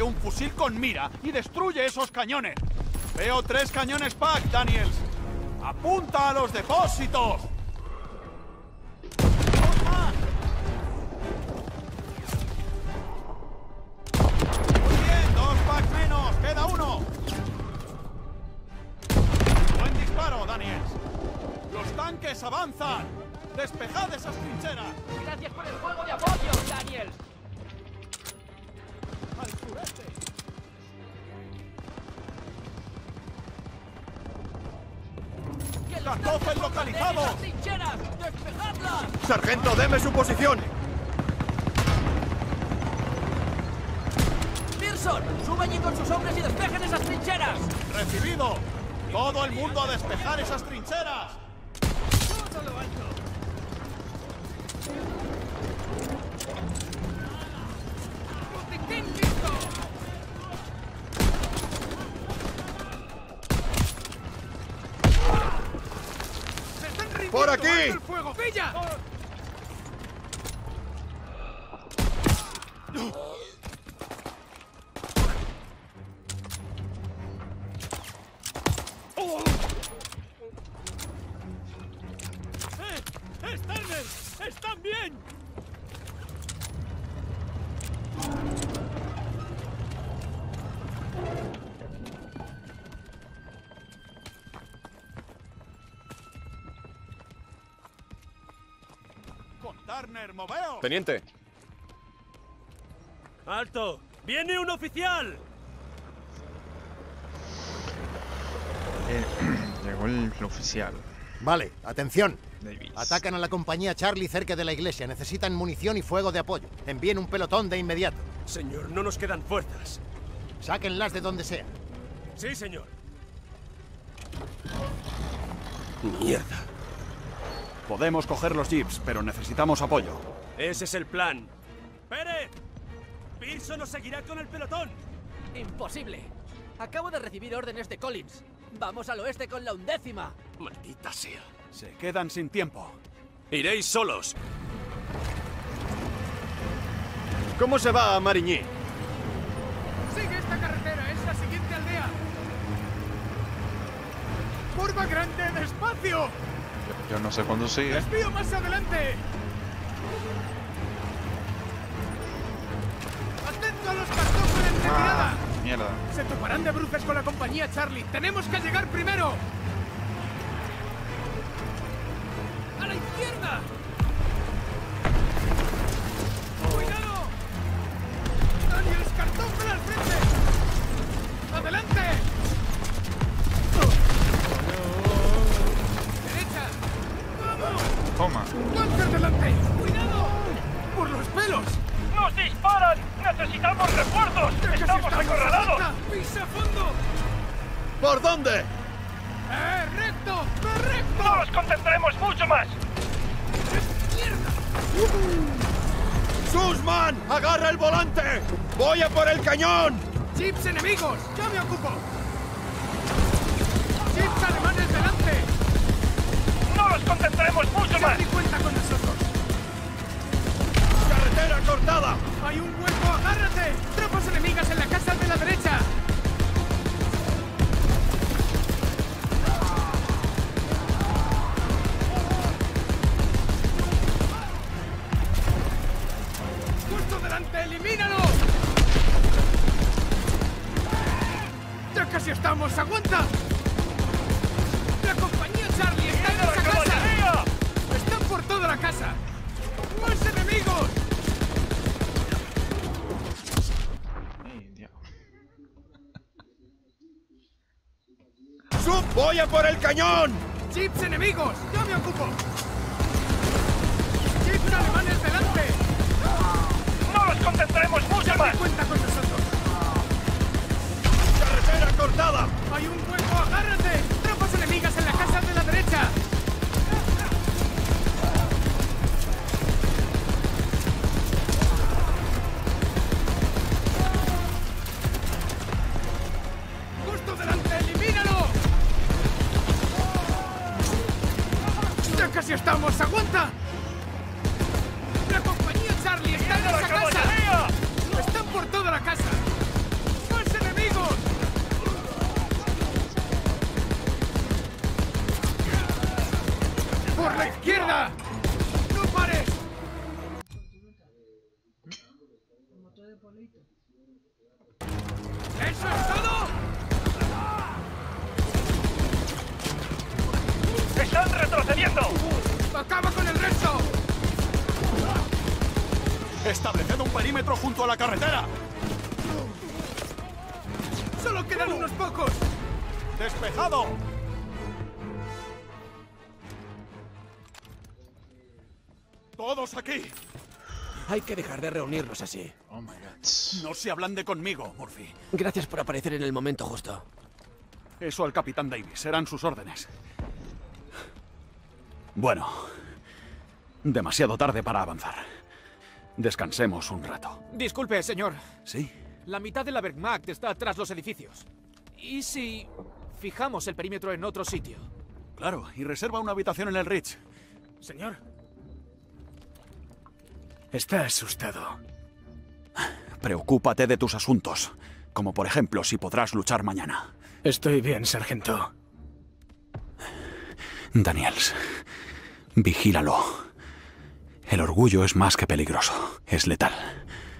Coge un fusil con mira y destruye esos cañones. Veo 3 cañones Pack, Daniels. ¡Apunta a los depósitos! Muy bien, 2 Pack menos. Queda 1. Buen disparo, Daniels. Los tanques avanzan. ¡Despejad esas trincheras! Gracias por el fuego de apoyo, Daniels. Al sureste. ¡Kartoffel localizado! ¡Trincheras! ¡Despejadlas! ¡Sargento, deme su posición! ¡Pearson! ¡Suba allí con sus hombres y despejen esas trincheras! ¡Recibido! ¡Todo el mundo a despejar esas trincheras! ¡Todo lo alto! ¡Botiquín listo! ¡Se están rindiendo! ¡Por aquí! ¡Alto el fuego! ¡Pilla! ¡Starner! ¡Están bien! ¡Con Turner, moveos! Teniente. ¡Alto! ¡Viene un oficial! Llegó el oficial. Vale, atención. Davis. Atacan a la compañía Charlie cerca de la iglesia. Necesitan munición y fuego de apoyo. Envíen un pelotón de inmediato. Señor, no nos quedan fuerzas. Sáquenlas de donde sea. Sí, señor. Mierda. Podemos coger los jeeps, pero necesitamos apoyo. Ese es el plan. ¡Pérez! ¡Pearson nos seguirá con el pelotón! ¡Imposible! Acabo de recibir órdenes de Collins. Vamos al oeste con la 11ª. ¡Maldita sea! Se quedan sin tiempo. Iréis solos. ¿Cómo se va a Marigny? Sigue esta carretera, es la siguiente aldea. ¡Curva grande, despacio! Yo no sé conducir. ¡Desvío más adelante! ¡Atento a los cartófonos en retirada! Mierda. Se toparán de bruces con la compañía Charlie. ¡Tenemos que llegar primero! ¡A la izquierda! ¡Cuidado! ¡Daniels, cartófel al frente! ¡Adelante! ¡Derecha! ¡Vamos! Toma. ¡Guante adelante! ¡Cuidado! ¡Por los pelos! ¡Nos disparan! ¡Necesitamos refuerzos! ¡Estamos acorralados! ¡Pisa a fondo! ¿Por dónde? ¡Recto! ¡Recto! ¡No nos concentremos mucho más! ¡Sussman! ¡Agarra el volante! ¡Voy a por el cañón! ¡Jeeps enemigos! ¡Ya me ocupo! ¡Jeeps alemanes delante! ¡No nos concentremos mucho más! ¡Charlie cuenta con nosotros! ¡Carretera cortada! ¡Hay un hueco! ¡Agárrate! ¡Tropas enemigas en la casa de la derecha! ¡Justo delante! ¡Elimínalo! ¡Ya casi estamos! ¡Aguanta! ¡La compañía Charlie está en esa casa! ¡Están por toda la casa! ¡Más enemigos! ¡Sub! ¡Voy a por el cañón! ¡Jeeps enemigos! ¡Ya me ocupo! ¡Jeeps alemanes delante! ¡No nos concentremos mucho más! ¡Cuenta con nosotros! ¡Carretera cortada! ¡Hay un hueco! ¡Agárrate! ¡Tropas enemigas en la casa de la derecha! ¡Justo delante! ¡Elimínalo! ¡Ya casi estamos! ¡Aguanta! ¡La compañía Charlie está en esa casa! ¡Están por toda la casa! ¡Estableced un perímetro junto a la carretera! ¡Solo quedan unos pocos! ¡Despejado! ¡Todos aquí! Hay que dejar de reunirnos así. Oh my God. No se ablande conmigo, Murphy. Gracias por aparecer en el momento justo. Eso al capitán Davis. Serán sus órdenes. Bueno. Demasiado tarde para avanzar. Descansemos un rato. Disculpe, señor. ¿Sí? La mitad de la Wehrmacht está tras los edificios. ¿Y si fijamos el perímetro en otro sitio? Claro, y reserva una habitación en el Ritz. Señor. Está asustado. Preocúpate de tus asuntos. Como por ejemplo, si podrás luchar mañana. Estoy bien, sargento. Daniels, vigílalo. El orgullo es más que peligroso. Es letal.